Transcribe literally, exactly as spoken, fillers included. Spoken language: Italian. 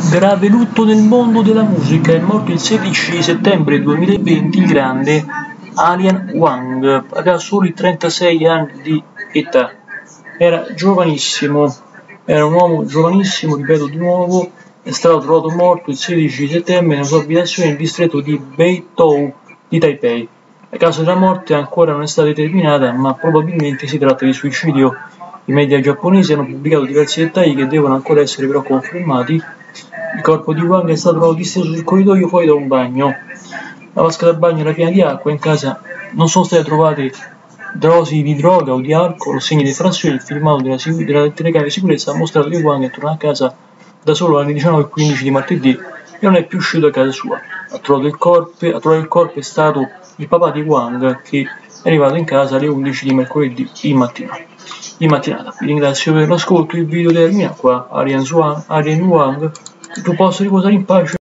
Grave lutto nel mondo della musica, è morto il sedici settembre duemilaventi il grande Alian Wang, aveva soli trentasei anni di età, era giovanissimo, era un uomo giovanissimo, ripeto di nuovo, è stato trovato morto il sedici settembre nella sua abitazione nel distretto di Beitou di Taipei. La causa della morte ancora non è stata determinata, ma probabilmente si tratta di suicidio. I media giapponesi hanno pubblicato diversi dettagli che devono ancora essere però confermati. Il corpo di Wang è stato trovato disteso sul corridoio fuori da un bagno. La vasca da bagno era piena di acqua, in casa non sono state trovate dosi di droga o di alcol o segni di effrazione. Il filmato della, della telecamera di sicurezza ha mostrato che Wang è tornato a casa da solo alle diciannove e quindici di martedì e non è più uscito da casa sua. A trovare il corpo, a trovare il corpo è stato il papà di Wang, che è arrivato in casa alle undici di mercoledì in mattina. In mattinata. Vi ringrazio per l'ascolto, il video termina qua. Alian Wang, tu possa riposare in pace.